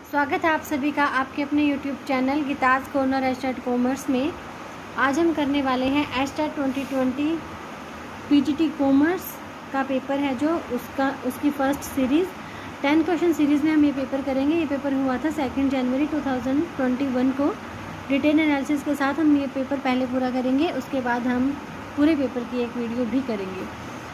स्वागत है आप सभी का आपके अपने YouTube channel Geeta's corner estate commerce में। आज हम करने वाले हैं एस्टेट 2020 पीजीटी कॉमर्स का पेपर है जो उसकी फर्स्ट सीरीज़ 10 क्वेश्चन सीरीज़ में हम ये पेपर करेंगे। ये पेपर हुआ था 2 जनवरी 2021 को। डिटेल एनालिसिस के साथ हम ये पेपर पहले पूरा करेंगे, उसके बाद हम पूरे पेपर की एक वीडियो भी करेंगे।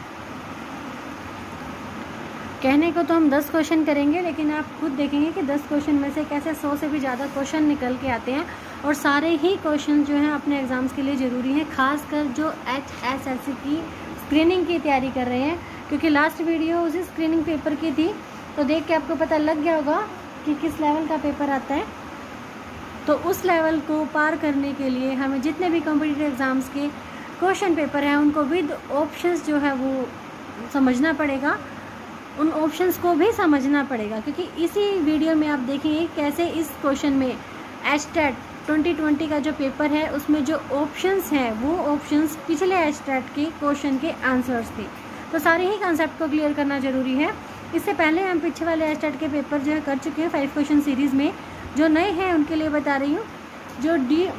कहने को तो हम 10 क्वेश्चन करेंगे, लेकिन आप खुद देखेंगे कि 10 क्वेश्चन में से कैसे 100 से भी ज़्यादा क्वेश्चन निकल के आते हैं और सारे ही क्वेश्चन जो हैं अपने एग्ज़ाम्स के लिए ज़रूरी हैं, खासकर जो HSSC की स्क्रीनिंग की तैयारी कर रहे हैं। क्योंकि लास्ट वीडियो उसी स्क्रीनिंग पेपर की थी, तो देख के आपको पता लग गया होगा कि किस लेवल का पेपर आता है। तो उस लेवल को पार करने के लिए हमें जितने भी कॉम्पिटिटिव एग्ज़ाम्स के क्वेश्चन पेपर हैं उनको विद ऑप्शंस जो है वो समझना पड़ेगा, उन ऑप्शंस को भी समझना पड़ेगा। क्योंकि इसी वीडियो में आप देखेंगे कैसे इस क्वेश्चन में एस्टेट 2020 का जो पेपर है उसमें जो ऑप्शंस हैं वो ऑप्शंस पिछले एस्टेट के क्वेश्चन के आंसर्स थे। तो सारे ही कॉन्सेप्ट को क्लियर करना ज़रूरी है। इससे पहले हम पीछे वाले एस्टेट के पेपर जो है कर चुके हैं 5 क्वेश्चन सीरीज़ में। जो नए हैं उनके लिए बता रही हूँ, जो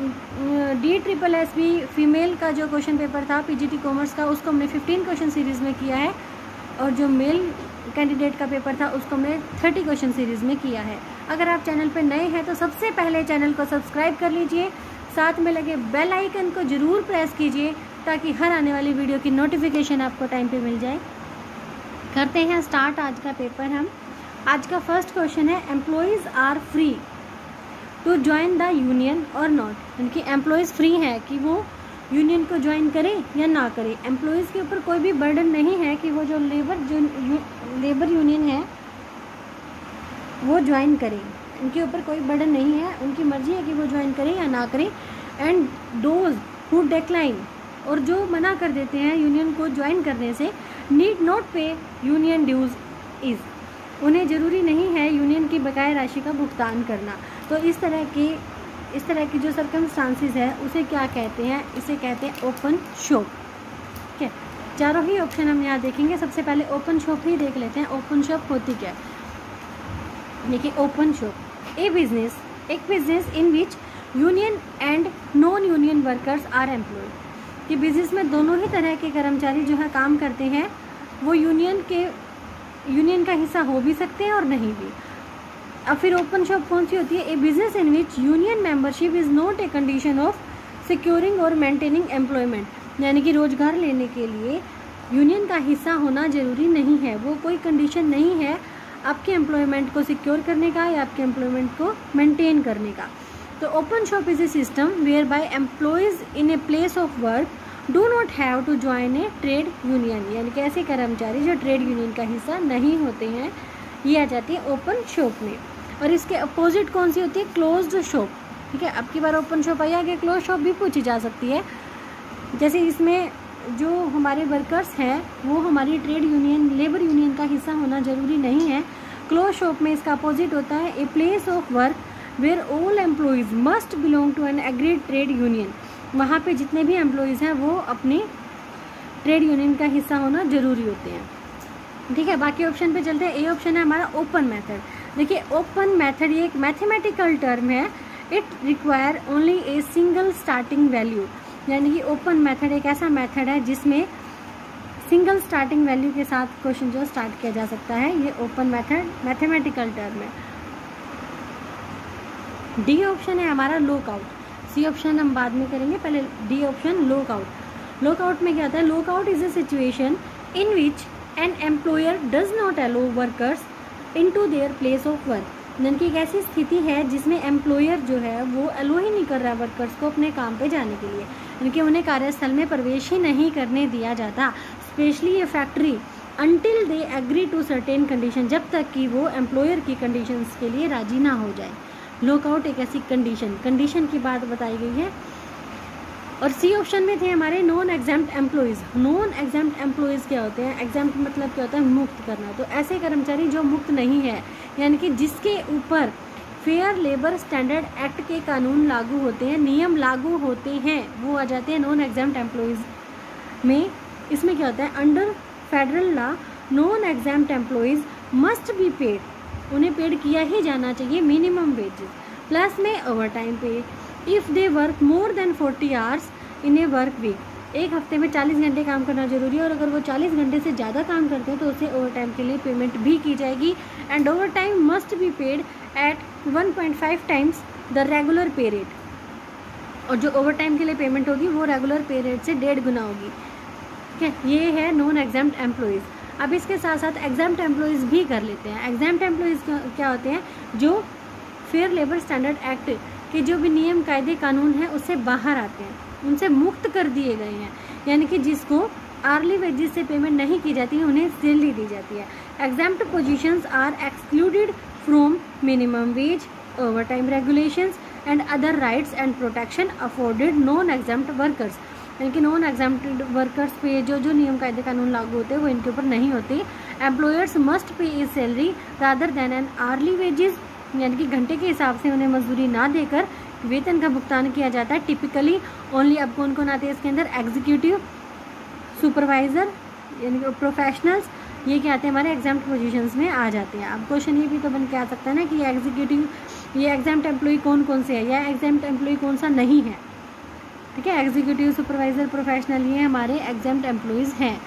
DSSB फीमेल का जो क्वेश्चन पेपर था पीजीटी कॉमर्स का, उसको हमने 15 क्वेश्चन सीरीज़ में किया है, और जो मेल कैंडिडेट का पेपर था उसको हमने 30 क्वेश्चन सीरीज़ में किया है। अगर आप चैनल पर नए हैं तो सबसे पहले चैनल को सब्सक्राइब कर लीजिए, साथ में लगे बेल आइकन को ज़रूर प्रेस कीजिए ताकि हर आने वाली वीडियो की नोटिफिकेशन आपको टाइम पे मिल जाए। करते हैं स्टार्ट आज का पेपर। हम आज का फर्स्ट क्वेश्चन है, employees are free to join the union और नॉट। यानी कि एम्प्लॉयज़ फ्री है कि वो यूनियन को ज्वाइन करें या ना करें। एम्प्लॉयज़ के ऊपर कोई भी बर्डन नहीं है कि वो जो लेबर यूनियन है वो ज्वाइन करें, उनके ऊपर कोई बर्डन नहीं है, उनकी मर्जी है कि वो ज्वाइन करें या ना करें। एंड दोज हु डिक्लाइन, और जो मना कर देते हैं यूनियन को ज्वाइन करने से, need not pay union dues is, उन्हें ज़रूरी नहीं है यूनियन की बकाया राशि का भुगतान करना। तो इस तरह की जो सर्कमस्टांसिस है उसे क्या कहते हैं? इसे कहते हैं ओपन शॉप। ठीक है, चारों ही ऑप्शन हम यहाँ देखेंगे। सबसे पहले ओपन शॉप ही देख लेते हैं। ओपन शॉप होती क्या है? देखिए, ओपन शॉप एक business in which union and non union workers are employed. ये बिजनेस में दोनों ही तरह के कर्मचारी जो है काम करते हैं, वो यूनियन का हिस्सा हो भी सकते हैं और नहीं भी। अब फिर ओपन शॉप कौन सी होती है? A business in which union membership is not a condition of securing और मेंटेनिंग एम्प्लॉयमेंट। यानी कि रोजगार लेने के लिए यूनियन का हिस्सा होना जरूरी नहीं है, वो कोई कंडीशन नहीं है आपके एम्प्लॉयमेंट को सिक्योर करने का या आपके एम्प्लॉयमेंट को मेंटेन करने का। तो open shop is a system whereby employees in a place of work do not have to join a trade union. यानी कि ऐसे कर्मचारी जो ट्रेड यूनियन का हिस्सा नहीं होते हैं, ये आ जाती है ओपन शॉप में। और इसके अपोजिट कौन सी होती है? Closed shop. ठीक है, अब की बार ओपन शॉप आई, आगे क्लोज शॉप भी पूछी जा सकती है। जैसे इसमें जो हमारे वर्कर्स हैं वो हमारी ट्रेड यूनियन, लेबर यूनियन का हिस्सा होना ज़रूरी नहीं है। क्लोज शॉप में इसका अपोजिट होता है, a place of work where all employees must belong to an agreed trade union. वहाँ पे जितने भी एम्प्लॉयज़ हैं वो अपनी ट्रेड यूनियन का हिस्सा होना ज़रूरी होते हैं। ठीक है, बाकी ऑप्शन पे चलते हैं। ए ऑप्शन है हमारा ओपन मेथड। देखिए, ओपन मेथड ये एक मैथमेटिकल टर्म है। It require only a single starting value. यानी कि ओपन मेथड एक ऐसा मेथड है जिसमें सिंगल स्टार्टिंग वैल्यू के साथ क्वेश्चन जो स्टार्ट किया जा सकता है। ये ओपन मेथड मैथमेटिकल टर्म है। डी ऑप्शन है हमारा लॉकआउट। सी ऑप्शन हम बाद में करेंगे, पहले डी ऑप्शन लॉकआउट। लॉकआउट में क्या होता है? Lockout is a situation in which an employer does not allow workers into their place of work. यानी कि एक ऐसी स्थिति है जिसमें एम्प्लॉयर जो है वो अलो ही नहीं कर रहा वर्कर्स को अपने काम पे जाने के लिए, यानी कि उन्हें कार्यस्थल में प्रवेश ही नहीं करने दिया जाता, स्पेशली ये factory, until they agree to certain condition, जब तक कि वो एम्प्लॉयर की कंडीशंस के लिए राजी ना हो जाए। लॉकआउट एक ऐसी कंडीशन की बात बताई गई है। और सी ऑप्शन में थे हमारे non exempt employees. Non exempt employees क्या होते हैं? एग्जाम्प्ट मतलब क्या होता है? मुक्त करना। तो ऐसे कर्मचारी जो मुक्त नहीं है, यानी कि जिसके ऊपर फेयर लेबर स्टैंडर्ड एक्ट के कानून लागू होते हैं, नियम लागू होते हैं, वो आ जाते हैं नॉन एग्जाम्प्ट एम्प्लॉयज़ में। इसमें क्या होता है? Under federal law non exempt employees must be paid उन्हें पेड किया ही जाना चाहिए मिनिमम वेजेस। प्लस में over time pay if they work more than 40 hours in a work week, एक हफ्ते में 40 घंटे काम करना जरूरी है और अगर वो 40 घंटे से ज़्यादा काम करते हैं तो उसे ओवर टाइम के लिए पेमेंट भी की जाएगी। And over time must be paid at 1.5 times the regular pay rate, और जो ओवर टाइम के लिए पेमेंट होगी वो रेगुलर पे रेट से 1.5 गुना होगी। ठीक है, ये है नॉन एग्जाम्प्ट एम्प्लॉयज़। अब इसके साथ साथ एग्जाम्प्ट एम्प्लॉयज़ भी कर लेते हैं। एग्जाम्प्ट एम्प्लॉयज़ क्या होते हैं? जो फेयर लेबर स्टैंडर्ड एक्ट के जो भी नियम कायदे कानून हैं उससे बाहर आते हैं, उनसे मुक्त कर दिए गए हैं, यानी कि जिसको आर्ली वेजेस से पेमेंट नहीं की जाती है उन्हें सैलरी दी जाती है। Exempt positions are excluded from minimum wage, over time regulations and other rights and protection afforded non exempt workers, यानी कि नॉन एग्जाम्प्टेड वर्कर्स पे जो जो नियम कायदे कानून लागू होते हैं वो इनके ऊपर नहीं होते। Employers must pay a salary rather than an hourly wages, यानी कि घंटे के हिसाब से उन्हें मजदूरी ना देकर वेतन का भुगतान किया जाता है। टिपिकली ओनली अब कौन कौन आते हैं इसके अंदर? एग्जीक्यूटिव, सुपरवाइजर, यानी कि प्रोफेशनल्स, ये क्या आते हैं हमारे एग्जाम्प्ट पोजीशंस में आ जाते हैं। अब क्वेश्चन ये भी तो बन के आ सकता है ना कि एग्जीक्यूटिव, ये एग्जाम्प्ट एम्प्लॉय कौन कौन से है या एग्जाम्प्ट एम्प्लॉय कौन सा नहीं है। ठीक है, एग्जीक्यूटिव, सुपरवाइजर, प्रोफेशनल, ये हमारे एग्जाम्प्ट एम्प्लॉयज़ हैं।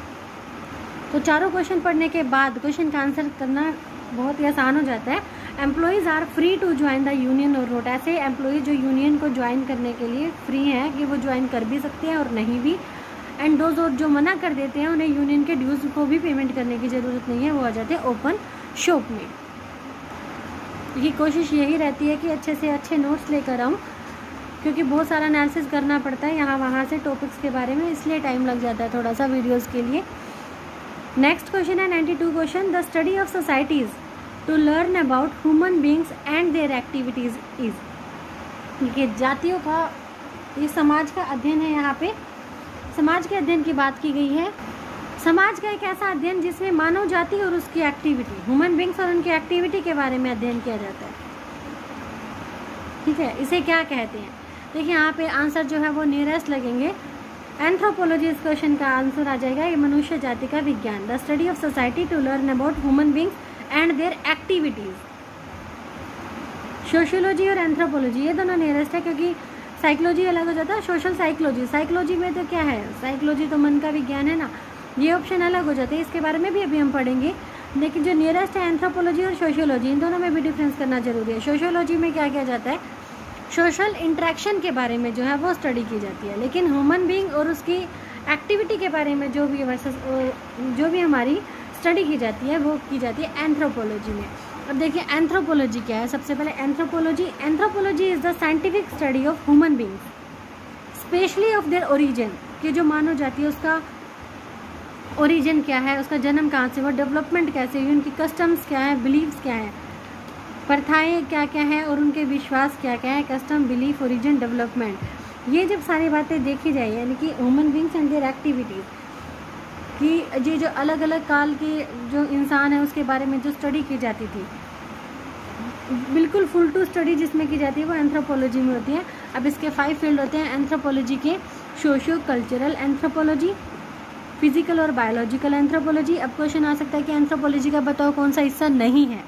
तो चारों क्वेश्चन पढ़ने के बाद क्वेश्चन का आंसर करना बहुत ही आसान हो जाता है। Employees are free to join the union और नॉट, ऐसे एम्प्लॉय जो यूनियन को ज्वाइन करने के लिए फ्री हैं कि वो ज्वाइन कर भी सकते हैं और नहीं भी। एंड दोज और जो मना कर देते हैं उन्हें यूनियन के ड्यूज़ को भी पेमेंट करने की ज़रूरत नहीं है, वो आ जाते हैं ओपन शॉप में। ये कोशिश यही रहती है कि अच्छे से अच्छे नोट्स लेकर आऊँ, क्योंकि बहुत सारा एनालिसिस करना पड़ता है यहाँ वहाँ से टॉपिक्स के बारे में, इसलिए टाइम लग जाता है थोड़ा सा वीडियोज़ के लिए। नेक्स्ट क्वेश्चन है 92 question, the study of societies to learn about human beings and their activities is. देखिए, जातियों का, ये समाज का अध्ययन है। यहाँ पे समाज के अध्ययन की बात की गई है। समाज का एक ऐसा अध्ययन जिसमें मानव जाति और उसकी एक्टिविटी, ह्यूमन बींग्स और उनकी एक्टिविटी के बारे में अध्ययन किया जाता है। ठीक है, इसे क्या कहते हैं? देखिए, यहाँ पे आंसर जो है वो नियरेस्ट लगेंगे। एंथ्रोपोलॉजी इस क्वेश्चन का आंसर आ जाएगा, ये मनुष्य जाति का विज्ञान, the study of society to learn about human beings and their activities. Sociology और एंथ्रोपोलॉजी ये दोनों नियरेस्ट है, क्योंकि साइकोलॉजी अलग हो जाता है, सोशल साइकोलॉजी। साइकोलॉजी में तो क्या है, साइकोलॉजी तो मन का विज्ञान है ना, ये ऑप्शन अलग हो जाते हैं, इसके बारे में भी अभी हम पढ़ेंगे। लेकिन जो नियरेस्ट है एंथ्रोपोलॉजी और सोशियोलॉजी, इन दोनों में भी डिफरेंस करना जरूरी है। सोशियोलॉजी में क्या किया जाता है, सोशल इंटरेक्शन के बारे में जो है वो स्टडी की जाती है, लेकिन ह्यूमन बीइंग और उसकी एक्टिविटी के बारे में जो भी हमारी स्टडी की जाती है वो की जाती है एंथ्रोपोलॉजी में। अब देखिए एंथ्रोपोलॉजी क्या है। सबसे पहले anthropology is the scientific study of human beings, specially of their origin, कि जो मानव जाति है उसका ओरिजिन क्या है, उसका जन्म कहाँ से, वो डेवलपमेंट कैसे हुई, उनकी कस्टम्स क्या है, बिलीव्स क्या है, प्रथाएं क्या क्या है और उनके विश्वास क्या क्या है, कस्टम, बिलीफ, ओरिजिन, डेवलपमेंट, ये जब सारी बातें देखी जाए, यानी कि human beings and their activities कि ये जो अलग अलग काल के जो इंसान है उसके बारे में जो स्टडी की जाती थी, बिल्कुल फुल टू स्टडी जिसमें की जाती है वो एंथ्रोपोलॉजी में होती है। अब इसके 5 फील्ड होते हैं एंथ्रोपोलॉजी के, सोशियो कल्चरल एंथ्रोपोलॉजी, फिजिकल और बायोलॉजिकल एंथ्रोपोलॉजी। अब क्वेश्चन आ सकता है कि एंथ्रोपोलॉजी का बताओ कौन सा हिस्सा नहीं है,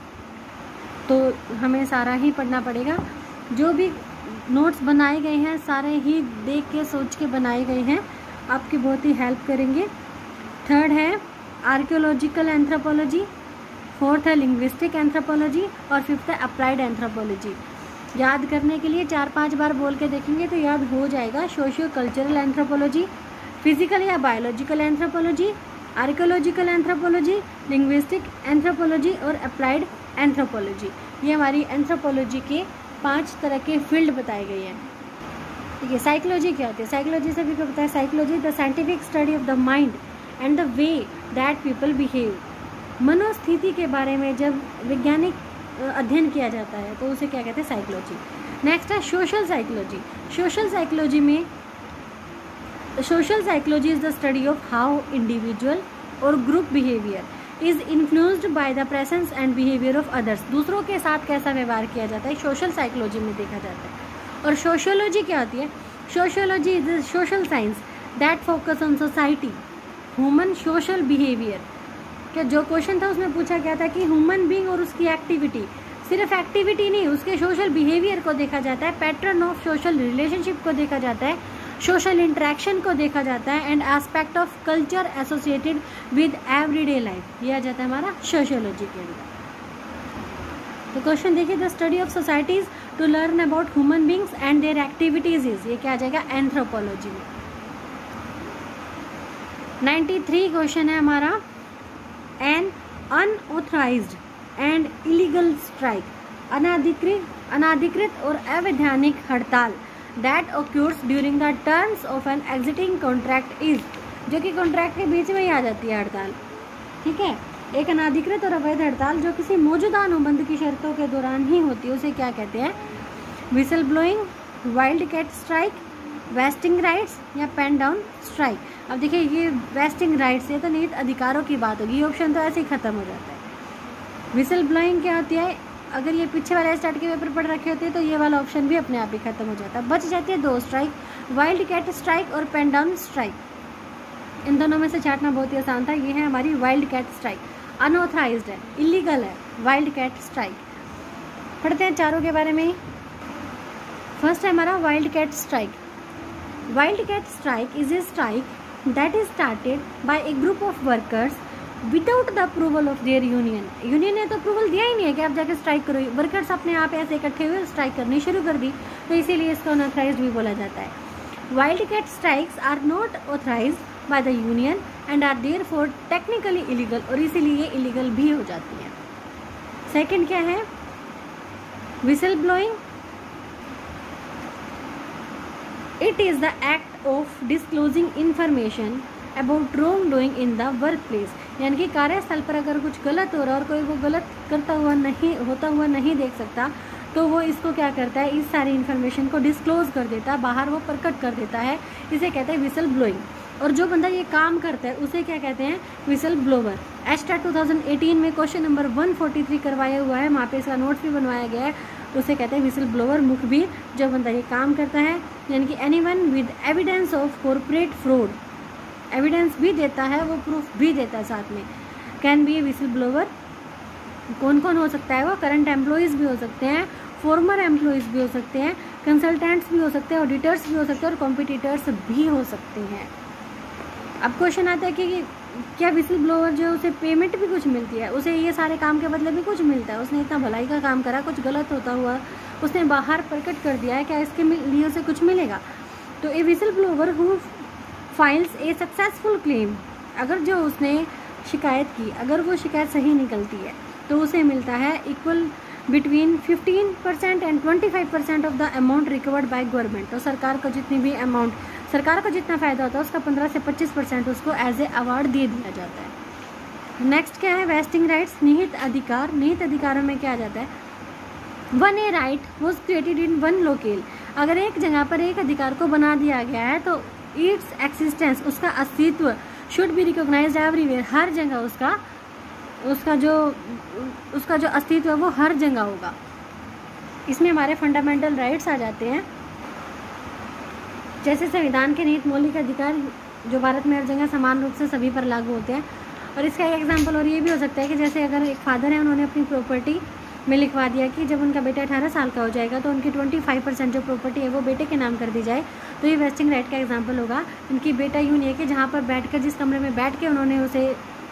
तो हमें सारा ही पढ़ना पड़ेगा। जो भी नोट्स बनाए गए हैं सारे ही देख के सोच के बनाए गए हैं, आपकी बहुत ही हेल्प करेंगे। थर्ड है आर्कियोलॉजिकल एंथ्रोपोलॉजी, फोर्थ है लिंग्विस्टिक एंथ्रोपोलॉजी और फिफ्थ है अप्लाइड एंथ्रोपोलॉजी। याद करने के लिए 4-5 बार बोल के देखेंगे तो याद हो जाएगा। सोशियो कल्चरल एंथ्रोपोलॉजी, फिजिकल या biological anthropology, archaeological anthropology, linguistic anthropology और अप्लाइड एंथ्रोपोलॉजी, ये हमारी एंथ्रोपोलॉजी के 5 तरह के फील्ड बताए गए हैं। ठीक है, साइकोलॉजी क्या होती है? साइकोलॉजी से भी क्या पता है, psychology the scientific study of the mind and the way that people behave. मनोस्थिति के बारे में जब वैज्ञानिक अध्ययन किया जाता है तो उसे क्या कहते हैं, साइकोलॉजी। नेक्स्ट है social psychology. Social psychology is the study of how individual और group behaviour is influenced by the presence and behaviour of others. दूसरों के साथ कैसा व्यवहार किया जाता है, सोशल साइकोलॉजी में देखा जाता है। और सोशियोलॉजी क्या होती है? Sociology is the social science that focus on society, human social behaviour, कि जो क्वेश्चन था उसमें पूछा गया था कि ह्यूमन बीइंग और उसकी एक्टिविटी, सिर्फ एक्टिविटी नहीं, उसके सोशल बिहेवियर को देखा जाता है, पैटर्न ऑफ सोशल रिलेशनशिप को देखा जाता है, सोशल इंटरेक्शन को देखा जाता है, and aspect of culture associated with everyday life, ये आ जाता है हमारा सोशियोलॉजी के अंदर। तो क्वेश्चन देखिए, the study of societies to learn about human beings and their activities is, ये क्या आ जाएगा एंथ्रोपोलॉजी में। 93 क्वेश्चन है हमारा, an unauthorised and illegal strike, अनाधिकृत और अवैधानिक हड़ताल that occurs during the terms of an existing contract is, जो कि कॉन्ट्रैक्ट के बीच में ही आ जाती है हड़ताल, ठीक है। एक अनाधिकृत और अवैध हड़ताल जो किसी मौजूदा अनुबंध की शर्तों के दौरान ही होती है, उसे क्या कहते हैं, whistle blowing, wild cat strike, vesting rights या पेन डाउन स्ट्राइक। अब देखिए ये वेस्टिंग राइट्स, ये तो निहित अधिकारों की बात होगी, ये ऑप्शन तो ऐसे ही खत्म हो जाता है। विसल ब्लोइंग क्या होती है, अगर ये पीछे वाले स्टार्ट के पेपर पढ़ रखे होते तो ये वाला ऑप्शन भी अपने आप ही खत्म हो जाता है। बच जाती है 2 स्ट्राइक, वाइल्ड कैट स्ट्राइक और पेन डाउन स्ट्राइक। इन दोनों में से छांटना बहुत ही आसान था। ये है हमारी वाइल्ड कैट स्ट्राइक, अनऑथराइज्ड है, इलीगल है वाइल्ड कैट स्ट्राइक। पढ़ते हैं चारों के बारे में ही। फर्स्ट है हमारा wild cat strike. Wild cat strike is a strike that is started by a group of workers without the approval of their union. Union ने तो अप्रूवल दिया ही नहीं है कि आप जाकर स्ट्राइक करो, वर्कर्स अपने आप ऐसे इकट्ठे हुए स्ट्राइक करनी शुरू कर दी, तो इसीलिए इसको अनऑथराइज्ड भी बोला जाता है। Wild cat strikes are not authorised by the union and are therefore technically illegal, और इसीलिए इलीगल भी हो जाती है। सेकंड क्या है, whistle blowing. It is the act of disclosing information about wrong doing in the work place, यानी कि कार्यस्थल पर अगर कुछ गलत हो रहा है और कोई वो गलत होता हुआ नहीं देख सकता, तो वो इसको क्या करता है, इस सारी इन्फॉर्मेशन को डिस्क्लोज कर देता है, बाहर वो प्रकट कर देता है, इसे कहते हैं विसल ब्लोइंग। और जो बंदा ये काम करता है उसे क्या कहते हैं, विसल ब्लोवर। एस्टा 2018 में क्वेश्चन नंबर 143 करवाया हुआ है, वहाँ पे इसका नोट्स भी बनवाया गया है, उसे कहते हैं विसल ब्लोवर, मुखबिर। जो बंदा ये काम करता है, यानी कि anyone with evidence of corporate fraud, evidence भी देता है, वो प्रूफ भी देता है साथ में, can be a whistle blower. कौन कौन हो सकता है वो, करंट एम्प्लॉयज़ भी हो सकते हैं, फॉर्मर एम्प्लॉयज़ भी हो सकते हैं, कंसल्टेंट्स भी हो सकते हैं, ऑडिटर्स भी हो सकते हैं, और कॉम्पिटिटर्स भी हो सकते हैं। अब क्वेश्चन आता है कि क्या विसल ब्लोवर जो उसे पेमेंट भी कुछ मिलती है, उसे ये सारे काम के बदले भी कुछ मिलता है, उसने इतना भलाई का काम करा, कुछ गलत होता हुआ उसने बाहर प्रकट कर दिया है, क्या इसके लिए उसे कुछ मिलेगा। तो a whistle blower who files a successful claim, अगर जो उसने शिकायत की, अगर वो शिकायत सही निकलती है तो उसे मिलता है equal between 15% and 25% of the amount recovered by government. तो सरकार को जितनी भी अमाउंट, सरकार को जितना फ़ायदा होता है उसका 15 से 25% उसको एज ए अवार्ड दे दिया जाता है। नेक्स्ट क्या है, वेस्टिंग राइट्स, निहित अधिकार। निहित अधिकारों में क्या आ जाता है, once a right was created in one locale, अगर एक जगह पर एक अधिकार को बना दिया गया है तो इट्स एक्सिस्टेंस, उसका अस्तित्व, शुड बी रिकॉग्नाइज्ड एवरीवेयर, हर जगह उसका जो अस्तित्व है वो हर जगह होगा। इसमें हमारे फंडामेंटल राइट्स आ जाते हैं, जैसे संविधान के निहित मौलिक अधिकार जो भारत में हर जगह समान रूप से सभी पर लागू होते हैं। और इसका एक एग्जांपल और ये भी हो सकता है कि जैसे अगर एक फादर है, उन्होंने अपनी प्रॉपर्टी में लिखवा दिया कि जब उनका बेटा 18 साल का हो जाएगा तो उनकी 25% जो प्रॉपर्टी है वो बेटे के नाम कर दी जाए, तो ये वेस्टिंग राइट का एग्जांपल होगा। इनकी बेटा यूँ नहीं है कि जहाँ पर बैठकर, जिस कमरे में बैठ के उन्होंने उसे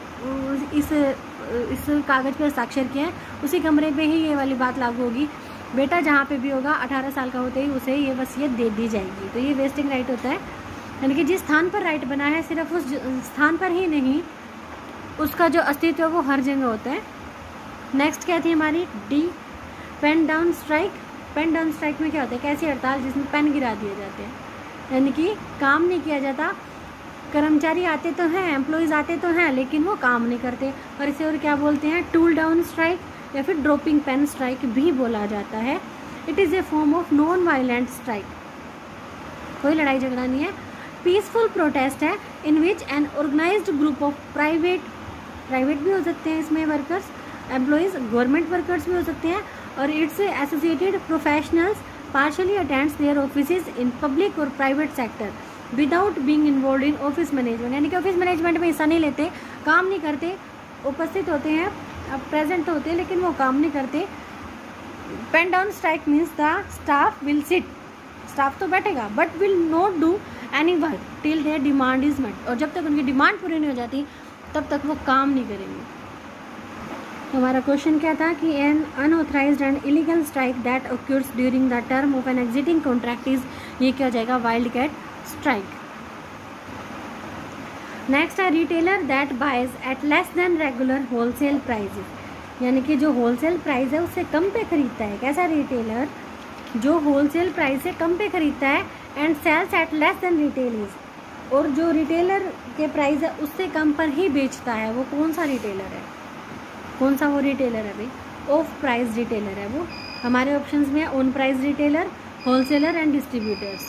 इस कागज़ पर हस्ताक्षर किए हैं, उसी कमरे पे ही ये वाली बात लागू होगी। बेटा जहाँ पे भी होगा 18 साल का होते ही उसे ये वसीयत दे दी जाएगी। तो ये वेस्टिंग राइट होता है, यानी कि जिस स्थान पर राइट बना है सिर्फ उस स्थान पर ही नहीं, उसका जो अस्तित्व है वो हर जगह होता है। नेक्स्ट क्या थी हमारी, D, pen down strike. Pen down strike में क्या होता है, कैसी हड़ताल जिसमें पेन गिरा दिए जाते हैं, यानी कि काम नहीं किया जाता, कर्मचारी आते तो हैं, एम्प्लॉयज़ आते तो हैं, लेकिन वो काम नहीं करते, और इसे और क्या बोलते हैं, टूल डाउन स्ट्राइक या फिर ड्रॉपिंग पेन स्ट्राइक भी बोला जाता है। It is a form of non violent strike, कोई लड़ाई झगड़ा नहीं है, पीसफुल प्रोटेस्ट है, in which an organised group of private भी हो सकते हैं इसमें वर्कर्स, एम्प्लॉयज़, गवर्नमेंट वर्कर्स भी हो सकते हैं, और its associated professionals partially attends their offices in public और private sector without being involve in office management, यानी कि ऑफिस मैनेजमेंट में हिस्सा नहीं लेते, काम नहीं करते, उपस्थित होते हैं, प्रेजेंट होते हैं, लेकिन वो काम नहीं करते। Pen down strike means the staff will sit, staff तो बैठेगा but will not do any work till their demand is met, और जब तक उनकी डिमांड पूरी नहीं हो जाती तब तक वो काम नहीं करेंगे। तो हमारा क्वेश्चन क्या था कि an unauthorised and illegal strike that occurs during the term of an existing contract is, ये क्या हो जाएगा, वाइल्ड कैट स्ट्राइक। नेक्स्ट है retailer that buys at less than regular wholesale prices, यानी कि जो होलसेल प्राइस है उससे कम पे खरीदता है। कैसा रिटेलर, जो होलसेल प्राइस से कम पे खरीदता है, and sells at less than retail is, और जो रिटेलर के प्राइस है उससे कम पर ही बेचता है। वो कौन सा रिटेलर है, कौन सा वो रिटेलर है भाई, ऑफ प्राइस रिटेलर है वो। हमारे ऑप्शंस में own price retailer, wholesaler and distributors.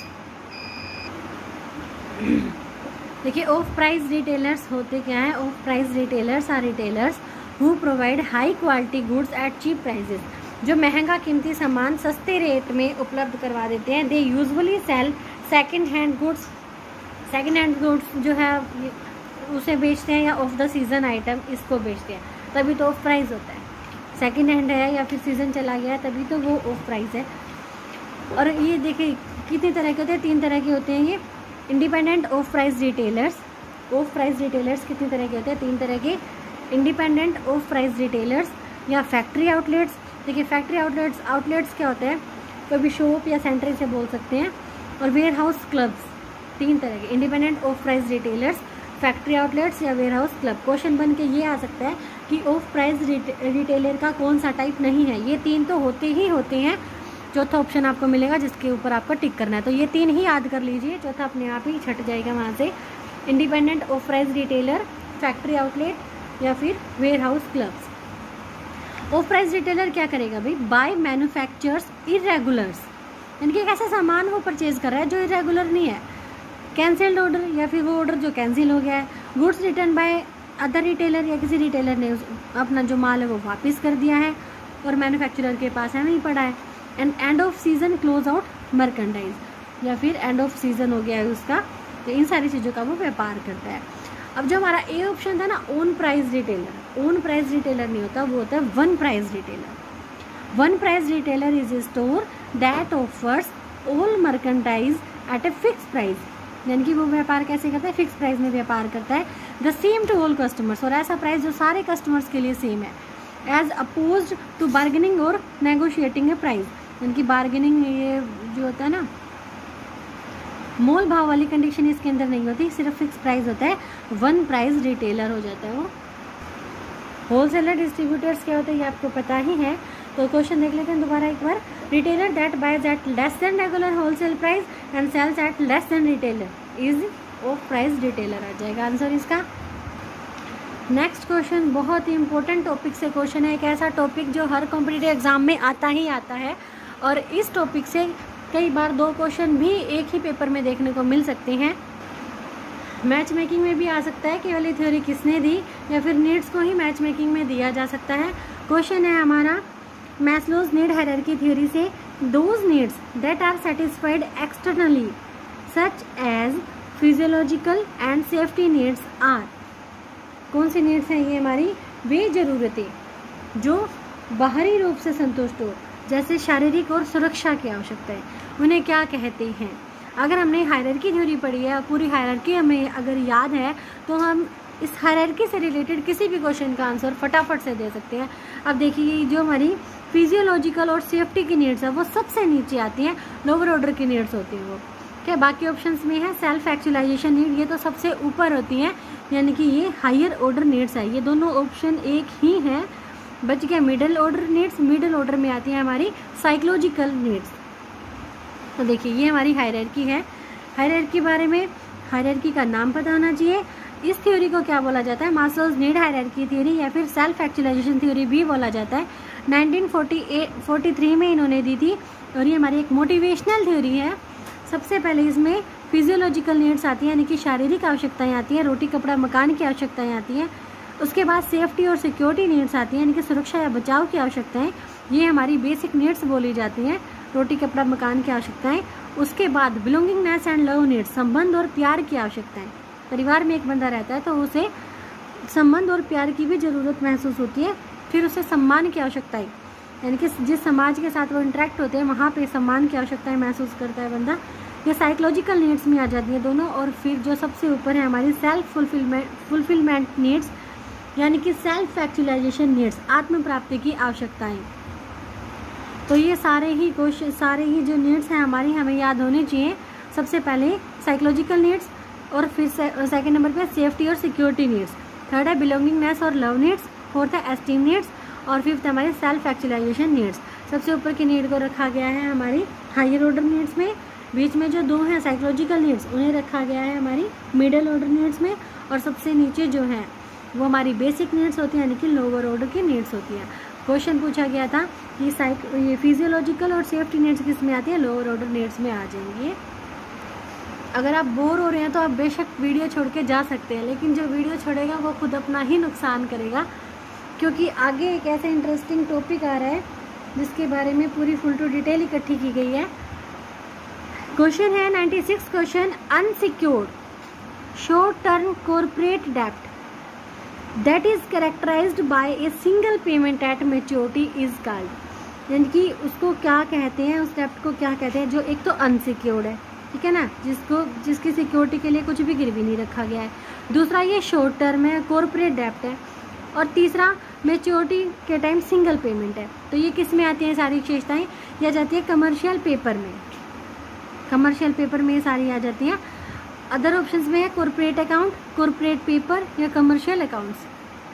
देखिए ऑफ प्राइस रिटेलर्स होते क्या है, off price retailers are retailers who provide high quality goods at cheap prices, जो महंगा कीमती सामान सस्ते रेट में उपलब्ध करवा देते हैं। They usually sell second hand goods, second hand goods जो है उसे बेचते हैं, या ऑफ द सीजन आइटम इसको बेचते हैं, तभी तो ऑफ प्राइस होता है। सेकंड हैंड है या फिर सीजन चला गया तभी तो वो ऑफ प्राइस है। और ये देखिए कितनी तरह के होते हैं, 3 तरह के होते हैं ये। Independent off price retailers, off price retailers कितनी तरह के होते हैं, 3 तरह के। इंडिपेंडेंट ऑफ प्राइस रिटेलर्स या फैक्ट्री आउटलेट्स। देखिए फैक्ट्री आउटलेट्स क्या होते हैं, कभी शॉप या सेंटर से बोल सकते हैं। और वेयर हाउस क्लब्स, 3 तरह के, independent off price retailers, factory outlets या वेयर हाउस क्लब। क्वेश्चन बन के ये आ सकता है कि ऑफ प्राइस रिटेलर का कौन सा टाइप नहीं है। ये 3 तो होते ही होते हैं, चौथा ऑप्शन आपको मिलेगा जिसके ऊपर आपको टिक करना है। तो ये 3 ही याद कर लीजिए, चौथा अपने आप ही छट जाएगा वहाँ से। Independent off price retailer, factory outlet या फिर warehouse clubs. Off price retailer क्या करेगा भाई, बाय मैन्युफैक्चर्स इरेगुलर्स, यानी कि एक ऐसा सामान वो परचेज कर रहा है जो इरेगुलर नहीं है, कैंसिल्ड ऑर्डर या फिर वो ऑर्डर जो कैंसिल हो गया है। Goods return by other retailer, या किसी रिटेलर ने अपना जो माल है वो वापस कर दिया है और मैन्युफैक्चरर के पास है नहीं पड़ा है। And end of season close out merchandise, या फिर एंड ऑफ सीजन हो गया है उसका, तो इन सारी चीज़ों का वो व्यापार करता है। अब जो हमारा ए ऑप्शन था ना, own price retailer, own price retailer नहीं होता, वो होता है one price retailer. One price retailer is a store that offers all merchandise at a fix price, यानी कि वो व्यापार कैसे करता है, फिक्स प्राइस में व्यापार करता है। The same to all customers, और ऐसा प्राइस जो सारे कस्टमर्स के लिए सेम है। एज अपोज टू बार्गेनिंग और नेगोशिएटिंग ए प्राइस, यानी कि बार्गेनिंग ये जो होता है ना, मोल भाव वाली कंडीशन इसके अंदर नहीं होती, सिर्फ फिक्स प्राइस होता है। वन प्राइस रिटेलर हो जाता है वो। होलसेलर डिस्ट्रीब्यूटर्स क्या होते हैं ये आपको पता ही है, तो क्वेश्चन देख लेते हैं दोबारा एक बार। Retailer that buys at less than regular wholesale price and sells at less than retailer is off price retailer आ जाएगा आंसर इसका। नेक्स्ट क्वेश्चन बहुत ही इंपॉर्टेंट टॉपिक से क्वेश्चन है, एक ऐसा टॉपिक जो हर कॉम्पिटिटिव एग्जाम में आता ही आता है, और इस टॉपिक से कई बार 2 क्वेश्चन भी एक ही पेपर में देखने को मिल सकते हैं। मैच मेकिंग में भी आ सकता है कि वाली थ्योरी किसने दी, या फिर नीड्स को ही मैच मेकिंग में दिया जा सकता है। क्वेश्चन है हमारा मैस्लोज नीड हायरार्की थ्योरी से, those needs that are satisfied externally such as physiological and safety needs are, कौन सी नीड्स हैं ये हमारी, वे ज़रूरतें जो बाहरी रूप से संतुष्ट हो, जैसे शारीरिक और सुरक्षा की आवश्यकताएं, उन्हें क्या कहते हैं। अगर हमने हायरार्की थ्योरी पढ़ी है, पूरी हायरार्की हमें अगर याद है, तो हम इस हायरार्की से रिलेटेड किसी भी क्वेश्चन का आंसर फटाफट से दे सकते हैं। अब देखिए जो हमारी फिजियोलॉजिकल और सेफ्टी की नीड्स है वो सबसे नीचे आती हैं, लोअर ऑर्डर की नीड्स होती हैं वो। क्या बाकी ऑप्शंस में है सेल्फ एक्चुअलाइजेशन नीड, ये तो सबसे ऊपर होती हैं, यानी कि ये हायर ऑर्डर नीड्स है। ये दोनों ऑप्शन एक ही हैं। बच गया middle order needs, middle order में आती है हमारी साइकोलॉजिकल नीड्स। तो देखिए ये हमारी हायरार्की है। हायरार्की बारे में हायरार्की का नाम पता होना चाहिए। इस थ्योरी को क्या बोला जाता है, मास्लोज नीड हायरार्की थ्योरी या फिर सेल्फ एक्चुअलाइजेशन थ्योरी भी बोला जाता है। 1943 में इन्होंने दी थी, और ये हमारी एक मोटिवेशनल थ्योरी है। सबसे पहले इसमें फिजियोलॉजिकल नीड्स आती हैं, यानी कि शारीरिक आवश्यकताएं आती हैं, रोटी कपड़ा मकान की आवश्यकताएं आती हैं। उसके बाद सेफ्टी और सिक्योरिटी नीड्स आती हैं, यानी कि सुरक्षा या बचाव की आवश्यकताएं, ये हमारी बेसिक नीड्स बोली जाती हैं, रोटी कपड़ा मकान की आवश्यकताएं। उसके बाद बिलोंगिंगनेस एंड लव नीड्स, संबंध और प्यार की आवश्यकताएं। परिवार में एक बंदा रहता है तो उसे संबंध और प्यार की भी ज़रूरत महसूस होती है। फिर उसे सम्मान की आवश्यकता है, यानी कि जिस समाज के साथ वो इंटरेक्ट होते हैं वहाँ पे सम्मान की आवश्यकताएं महसूस करता है बंदा। ये साइकोलॉजिकल नीड्स में आ जाती हैं दोनों। और फिर जो सबसे ऊपर है हमारी सेल्फ फुलफिलमेंट नीड्स, यानी कि सेल्फ एक्चुअलाइजेशन नीड्स, आत्म प्राप्ति की आवश्यकताएं। तो ये सारे ही जो नीड्स हैं हमारी हमें याद होनी चाहिए। सबसे पहले साइकोलॉजिकल नीड्स, और फिर सेकंड नंबर पे सेफ्टी और सिक्योरिटी नीड्स, थर्ड है बिलोंगिंगनेस और लव नीड्स, फोर्थ है एस्टीम नीड्स, और फिफ्थ हमारी सेल्फ एक्चुअलाइजेशन नीड्स। सबसे ऊपर की नीड को रखा गया है हमारी हायर ऑर्डर नीड्स में, बीच में जो दो हैं साइकोलॉजिकल नीड्स उन्हें रखा गया है हमारी मिडिल ऑर्डर नीड्स में, और सबसे नीचे जो है वो हमारी बेसिक नीड्स होती है, यानी कि लोअर ऑर्डर की नीड्स होती है। क्वेश्चन पूछा गया था कि ये फिजियोलॉजिकल और सेफ्टी नीड्स किस में आती है, लोअर ऑर्डर नीड्स में आ जाएंगी। अगर आप बोर हो रहे हैं तो आप बेशक वीडियो छोड़ के जा सकते हैं, लेकिन जो वीडियो छोड़ेगा वो खुद अपना ही नुकसान करेगा, क्योंकि आगे एक ऐसा इंटरेस्टिंग टॉपिक आ रहा है जिसके बारे में पूरी फुल टू डिटेल इकट्ठी की गई है। क्वेश्चन है 96 question, unsecured short term corporate डेब्ट that is characterised by a single payment at maturity is called, यानी कि उसको क्या कहते हैं, उस डेब्ट को क्या कहते हैं जो एक तो अनसिक्योर्ड है, ठीक है ना, जिसकी सिक्योरिटी के लिए कुछ भी गिरवी नहीं रखा गया है। दूसरा ये शॉर्ट टर्म है, कॉर्पोरेट डेब्ट है, और तीसरा मैच्योरिटी के टाइम सिंगल पेमेंट है। तो ये किस में आती हैं सारी विशेषताएं, ये आ जाती है कमर्शियल पेपर में, कमर्शियल पेपर में ये सारी आ जाती हैं। अदर ऑप्शंस में है कॉर्पोरेट अकाउंट, कॉर्पोरेट पेपर या कमर्शियल अकाउंट्स।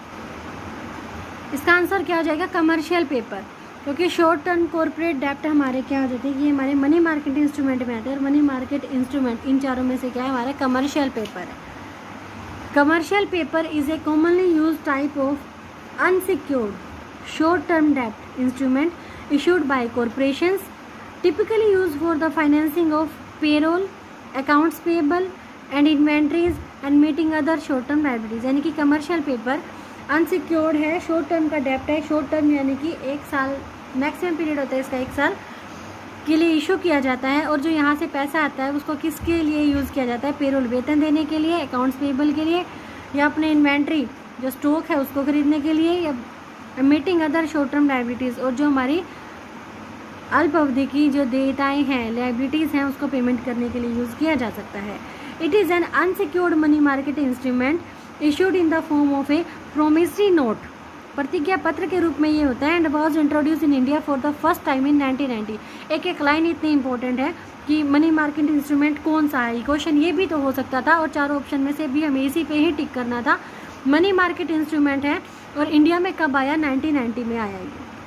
इसका आंसर क्या हो जाएगा, कमर्शियल पेपर, क्योंकि शॉर्ट टर्म कॉर्पोरेट डेब्ट हमारे क्या हो जाते हैं कि हमारे मनी मार्केट इंस्ट्रूमेंट में आते हैं, और मनी मार्केट इंस्ट्रूमेंट इन चारों में से क्या है, हमारा कमर्शियल पेपर है। Commercial paper is a commonly use type of unsecured short term डेब्ट instrument issued by corporations, typically use for the financing of payroll, accounts payable and inventories and meeting other short term liabilities. यानी कि commercial paper unsecured है, short term का डेब्ट है, short term यानी कि 1 साल मैक्सिमम पीरियड होता है इसका, 1 साल के लिए इशू किया जाता है। और जो यहाँ से पैसा आता है उसको किसके लिए यूज़ किया जाता है, पेरोल वेतन देने के लिए, अकाउंट्स पेबल के लिए, या अपने इन्वेंट्री जो स्टॉक है उसको खरीदने के लिए, या meeting other short term liabilities, और जो हमारी अल्प अवधि की जो देयताएँ हैं, लायबिलिटीज़ हैं, उसको पेमेंट करने के लिए यूज़ किया जा सकता है। It is an unsecured money market instrument issued in the form of a promissory note, प्रतिज्ञा पत्र के रूप में ये होता है, and was introduce in India for the first time in 1990। एक लाइन इतनी इंपॉर्टेंट है कि मनी मार्केट इंस्ट्रूमेंट कौन सा है, क्वेश्चन ये भी तो हो सकता था, और चारों ऑप्शन में से भी हमें इसी पे ही टिक करना था। मनी मार्केट इंस्ट्रूमेंट है, और इंडिया में कब आया, 1990 में आया ये।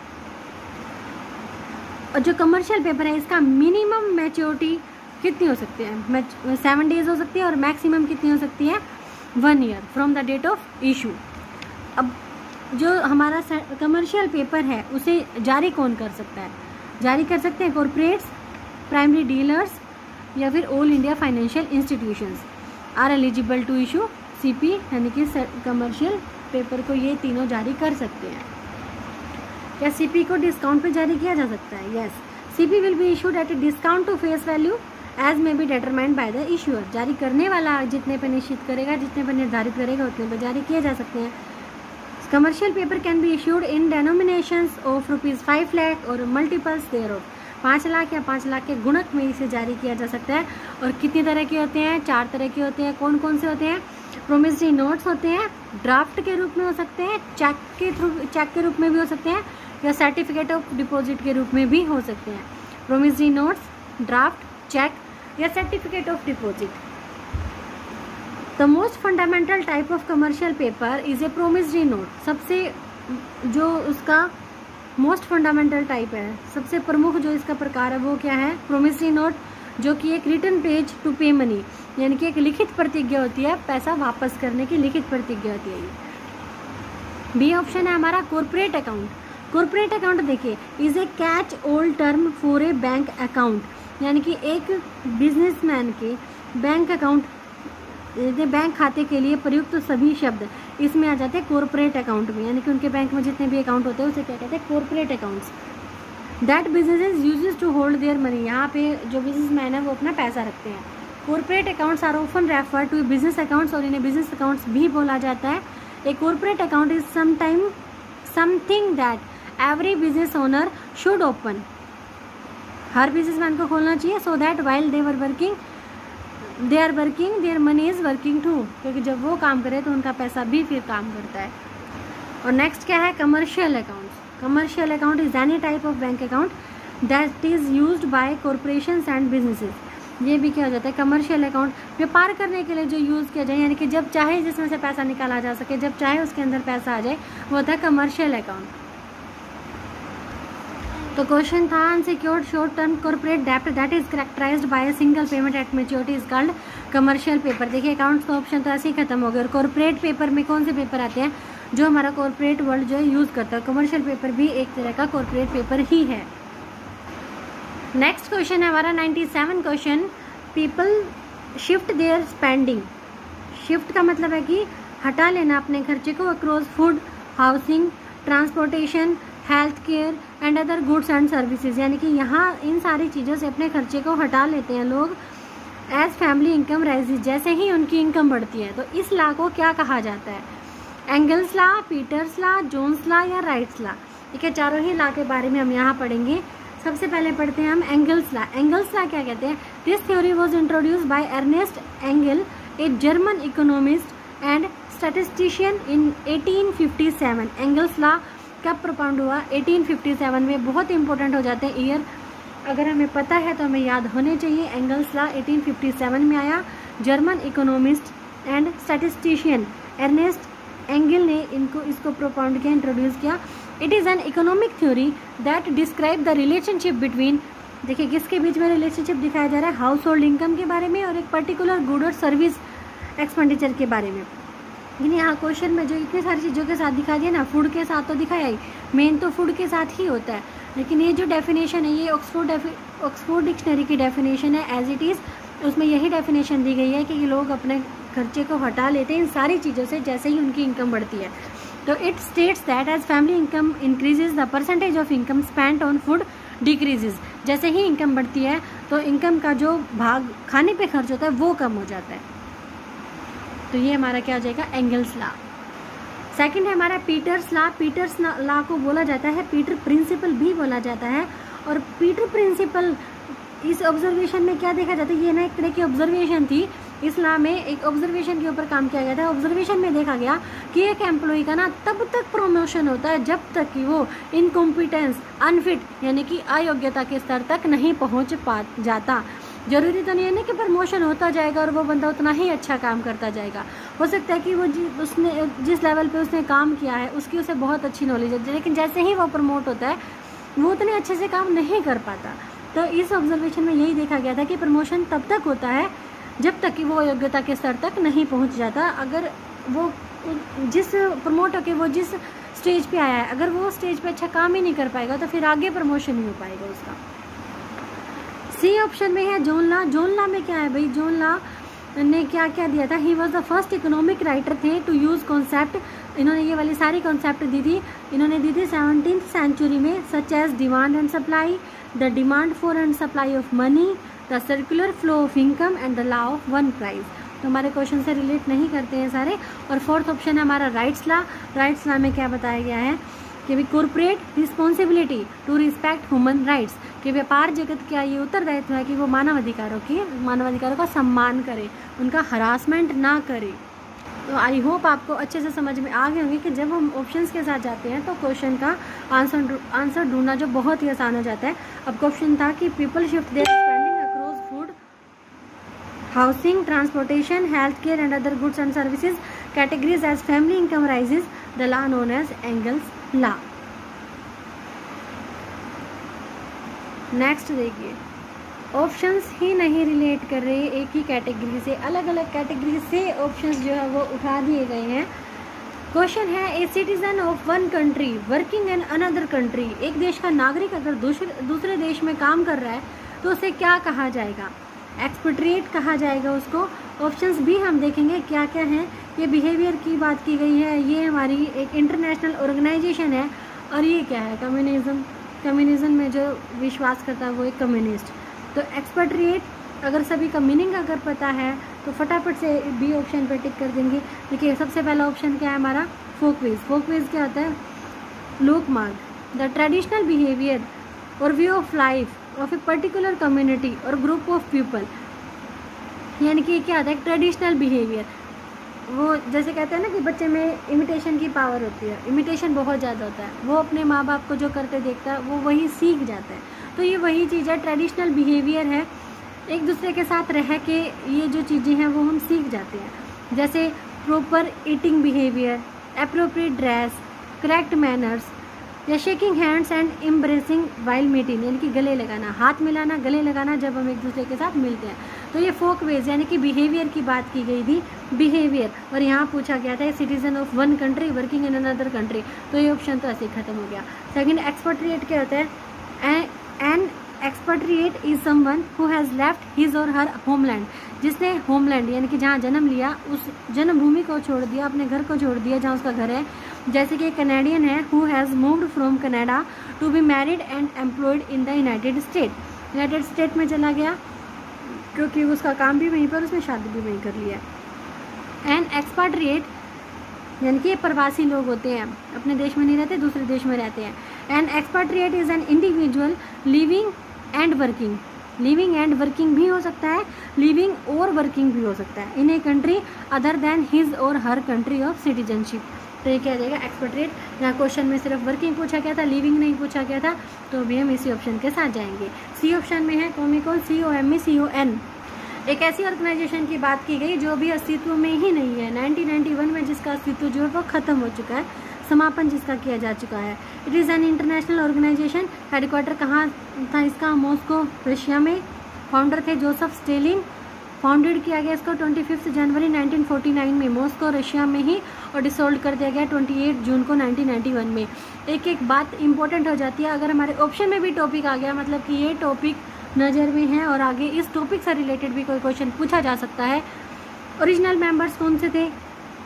और जो कमर्शियल पेपर है इसका मिनिमम मैच्योरिटी कितनी हो सकती है, 7 डेज हो सकती है, और मैक्सिमम कितनी हो सकती है, 1 year from the date of issue. अब जो हमारा कमर्शियल पेपर है उसे जारी कौन कर सकता है, जारी कर सकते हैं कॉर्पोरेट्स, प्राइमरी डीलर्स, या फिर all India financial institutions are eligible to issue CP, यानी कि कमर्शियल पेपर को ये तीनों जारी कर सकते हैं। क्या सीपी को डिस्काउंट पे जारी किया जा सकता है, yes, CP will be issued at a discount to face value as may be determined by the issuer. जारी करने वाला जितने पे निश्चित करेगा, जितने पे निर्धारित करेगा, उतने पे जारी किए जा सकते हैं। Commercial paper can be issued in denominations of ₹5 lakh और मल्टीपल्स देयरऑफ, 5 लाख या 5 लाख के गुणक में इसे जारी किया जा सकता है। और कितनी तरह के होते हैं, 4 तरह के होते हैं। कौन कौन से होते हैं, प्रोमिसरी नोट्स होते हैं, ड्राफ्ट के रूप में हो सकते हैं, चेक के रूप में भी हो सकते हैं, या सर्टिफिकेट ऑफ डिपॉजिट के रूप में भी हो सकते हैं। प्रोमिसरी नोट्स, ड्राफ्ट, चेक या certificate of deposit. The most fundamental type of commercial paper is a promissory note. सबसे जो उसका मोस्ट फंडामेंटल टाइप है, सबसे प्रमुख जो इसका प्रकार है वो क्या है, प्रोमिसरी नोट, जो कि एक written page to pay money, यानी कि एक लिखित प्रतिज्ञा होती है, पैसा वापस करने की लिखित प्रतिज्ञा होती है। बी ऑप्शन है हमारा कॉर्पोरेट अकाउंट। कॉर्पोरेट अकाउंट देखिए is a catch all term for a bank account, यानी कि एक बिजनेसमैन के बैंक अकाउंट, बैंक खाते के लिए प्रयुक्त सभी शब्द इसमें आ जाते हैं कॉर्पोरेट अकाउंट में, यानी कि उनके बैंक में जितने भी अकाउंट होते हैं उसे क्या कहते हैं, corporate accounts. That businesses uses to hold their money, यहाँ पे जो बिजनेसमैन है वो अपना पैसा रखते हैं। Corporate accounts are often refer to business accounts, और इन्हें बिजनेस अकाउंट्स भी बोला जाता है। A corporate account is something that every business owner should open. हर बिजनेसमैन को खोलना चाहिए, so that while they are working their money is working too, क्योंकि जब वो काम करे तो उनका पैसा भी फिर काम करता है। और नेक्स्ट क्या है, commercial accounts. Commercial account is any type of bank account that is used by corporations and businesses. ये भी क्या हो जाता है, कमर्शियल अकाउंट व्यापार करने के लिए जो यूज़ किया जाए, यानी कि जब चाहे जिसमें से पैसा निकाला जा सके, जब चाहे उसके अंदर पैसा आ जाए, वो होता है कमर्शियल अकाउंट। तो क्वेश्चन था अनसिक्योर्ड शॉर्ट टर्म कॉर्पोरेट डेब्ट that is characterised by a single payment at maturity is called commercial paper. देखिए अकाउंट्स का ऑप्शन तो ऐसे ही खत्म हो गया। और कॉर्पोरेट पेपर में कौन से पेपर आते हैं, जो हमारा कॉर्पोरेट वर्ल्ड जो है यूज़ करता है। कमर्शियल पेपर भी एक तरह का कॉर्पोरेट पेपर ही है। नेक्स्ट क्वेश्चन है हमारा 97 question, people shift their spending. Shift का मतलब है कि हटा लेना अपने खर्चे को across food, housing, transportation, health care and other goods and services. यानी कि यहाँ इन सारी चीज़ों से अपने खर्चे को हटा लेते हैं लोग एज फैमिली इनकम राइजेज, जैसे ही उनकी इनकम बढ़ती है। तो इस लॉ को क्या कहा जाता है, Engel's law, Peter's law, Jones law या राइट्स लॉ। ठीक है, चारों ही लॉ के बारे में हम यहाँ पढ़ेंगे। सबसे पहले पढ़ते हैं हम एंगल्स लॉ। एंगल्स लॉ क्या कहते हैं, this theory was introduced by Ernest Engel, a German economist and statistician in 1857। Engel's law कब प्रोपाउंड हुआ, 1857 में। बहुत इंपॉर्टेंट हो जाते हैं ईयर, अगर हमें पता है तो हमें याद होने चाहिए। एंगल्स लॉ 1857 में आया। German economist and statistician Ernest Engel ने इसको प्रोपाउंड किया, इंट्रोड्यूस किया। It is an economic theory that describe the relationship between, देखिए किसके बीच में रिलेशनशिप दिखाया जा रहा है, हाउस होल्ड इनकम के बारे में और एक पर्टिकुलर गुड और सर्विस एक्सपेंडिचर के बारे में। लेकिन यहाँ क्वेश्चन में जो इतनी सारी चीज़ों के साथ दिखा दिया ना, फूड के साथ तो दिखाया ही, मेन तो फूड के साथ ही होता है। लेकिन ये जो डेफिनेशन है, ये ऑक्सफोर्ड डिक्शनरी की डेफिनेशन है एज इट इज़। उसमें यही डेफिनेशन दी गई है कि ये लोग अपने खर्चे को हटा लेते हैं इन सारी चीज़ों से जैसे ही उनकी इनकम बढ़ती है। तो it states that as family income increases the percentage of income spent on food decreases. जैसे ही इनकम बढ़ती है तो इनकम का जो भाग खाने पे खर्च होता है वो कम हो जाता है। तो ये हमारा क्या हो जाएगा, एंगल्स लॉ। सेकंड है हमारा पीटर्स लॉ। पीटर्स लॉ को बोला जाता है पीटर प्रिंसिपल भी बोला जाता है। और पीटर प्रिंसिपल, इस ऑब्जर्वेशन में क्या देखा जाता है, ये ना एक तरह की ऑब्जर्वेशन थी। इस लॉ में एक ऑब्जर्वेशन के ऊपर काम किया गया था। ऑब्जर्वेशन में देखा गया कि एक एम्प्लॉय का ना तब तक प्रमोशन होता है जब तक कि वो इनकॉम्पिटेंस, अनफिट यानी कि अयोग्यता के स्तर तक नहीं पहुंच जाता। जरूरी तो नहीं है ना कि प्रमोशन होता जाएगा और वो बंदा उतना ही अच्छा काम करता जाएगा। हो सकता है कि वो उसने जिस लेवल पे उसने काम किया है उसकी उसे बहुत अच्छी नॉलेज है, लेकिन जैसे ही वो प्रमोट होता है वो उतने अच्छे से काम नहीं कर पाता। तो इस ऑब्जर्वेशन में यही देखा गया था कि प्रमोशन तब तक होता है जब तक कि वो योग्यता के स्तर तक नहीं पहुंच जाता। अगर वो जिस प्रमोट होकर वो जिस स्टेज पे आया है, अगर वो स्टेज पे अच्छा काम ही नहीं कर पाएगा तो फिर आगे प्रमोशन नहीं हो पाएगा उसका। सी ऑप्शन में है जोन लॉ। जोन लॉ में क्या है भाई, जोन लॉ ने क्या क्या दिया था, he was the first economic writer थे टू यूज़ कॉन्सेप्ट। इन्होंने ये वाली सारी कॉन्सेप्ट दी थी, इन्होंने दी थी 17th सेंचुरी में, such as demand and supply, the demand for and supply of money, the circular flow of income and the law of one price. तो हमारे क्वेश्चन से रिलेट नहीं करते हैं सारे। और फोर्थ ऑप्शन है हमारा राइट्स लॉ। राइट्स लॉ में क्या बताया गया है कि भी corporate responsibility to respect human rights, कि व्यापार जगत का ये उत्तरदायित्व है कि वो मानवाधिकारों का सम्मान करे, उनका हरासमेंट ना करे। तो आई होप आपको अच्छे से समझ में आ गए होंगे कि जब हम ऑप्शंस के साथ जाते हैं तो क्वेश्चन का आंसर ढूंढना जो बहुत ही आसान हो जाता है। अब क्वेश्चन था कि people shift their spending across food, housing, transportation, health care and other goods and services categories as family income rises, the law known as Engel's law. Next देखिए, ऑप्शंस ही नहीं रिलेट कर रहे, एक ही कैटेगरी से, अलग अलग कैटेगरी से ऑप्शंस जो है वो उठा दिए गए हैं। क्वेश्चन है, a citizen of one country working in another country, एक देश का नागरिक अगर दूसरे देश में काम कर रहा है तो उसे क्या कहा जाएगा, एक्सपेट्रिएट कहा जाएगा उसको। ऑप्शंस भी हम देखेंगे क्या क्या हैं। ये बिहेवियर की बात की गई है, ये हमारी एक इंटरनेशनल ऑर्गेनाइजेशन है, और ये क्या है, कम्युनिज्म में जो विश्वास करता है वो एक कम्युनिस्ट। तो एक्सपेट्रिएट, अगर सभी का मीनिंग अगर पता है तो फटाफट से बी ऑप्शन पर टिक कर देंगे। देखिए सबसे पहला ऑप्शन क्या है हमारा, फोकवेज। फोकवेज क्या होता है, लोक मार्ग, the traditional behaviour or view of life of a particular community or group of people. यानी कि क्या होता है, ट्रेडिशनल बिहेवियर, वो जैसे कहते हैं ना कि बच्चे में इमिटेशन की पावर होती है, इमिटेशन बहुत ज़्यादा होता है, वो अपने माँ बाप को जो करते देखता है वो वही सीख जाता है। तो ये वही चीज़ है, ट्रेडिशनल बिहेवियर है, एक दूसरे के साथ रह के ये जो चीज़ें हैं वो हम सीख जाते हैं। जैसे proper eating behaviour, appropriate dress, correct manners, या shaking hands and embracing while meeting, यानी कि गले लगाना, हाथ मिलाना, गले लगाना जब हम एक दूसरे के साथ मिलते हैं। तो ये फोक वेज यानी कि बिहेवियर की बात की गई थी, बिहेवियर। और यहाँ पूछा गया था citizen of one country working in another country, तो ये ऑप्शन तो ऐसे ही खत्म हो गया। सेकंड, एक्सपेट्रिएट क्या होता है, an expatriate is someone who has left his or her homeland, जिसने होमलैंड यानी कि जहाँ जन्म लिया उस जन्मभूमि को छोड़ दिया, अपने घर को छोड़ दिया जहाँ उसका घर है। जैसे कि कैनेडियन है, who has moved from Canada to be married and employed in the United State, United State में चला गया क्योंकि उसका काम भी वहीं पर, उसने शादी भी वहीं कर लिया। एंड एक्सपेट्रिएट यानी कि प्रवासी लोग होते हैं, अपने देश में नहीं रहते, दूसरे देश में रहते हैं। And expatriate is an individual living and working, living and working भी हो सकता है, लिविंग और वर्किंग भी हो सकता है, in a country other than his or her country of citizenship. तो ये क्या जाएगा, एक्सपेट्रिएट। यहाँ क्वेश्चन में सिर्फ वर्किंग पूछा गया था, लिविंग नहीं पूछा गया था, तो भी हम इसी ऑप्शन के साथ जाएंगे। सी ऑप्शन में है कोमिकोन, COME, एक ऐसी ऑर्गेनाइजेशन की बात की गई जो भी अस्तित्व में ही नहीं है, 1991 में जिसका अस्तित्व जो है वो खत्म हो चुका है, समापन जिसका किया जा चुका है। It is an international organisation, headquarter कहाँ था इसका, मॉस्को रशिया में। फाउंडर थे जोसेफ स्टेलिन, फाउंडेड किया गया इसको 25 जनवरी 1949 में मॉस्को रशिया में ही, और डिसोल्व कर दिया गया 28 जून को 1991 में। एक एक बात इंपॉर्टेंट हो जाती है, अगर हमारे ऑप्शन में भी टॉपिक आ गया मतलब कि ये टॉपिक नज़र में है और आगे इस टॉपिक से रिलेटेड भी कोई क्वेश्चन पूछा जा सकता है। ओरिजिनल मेंबर्स कौन से थे,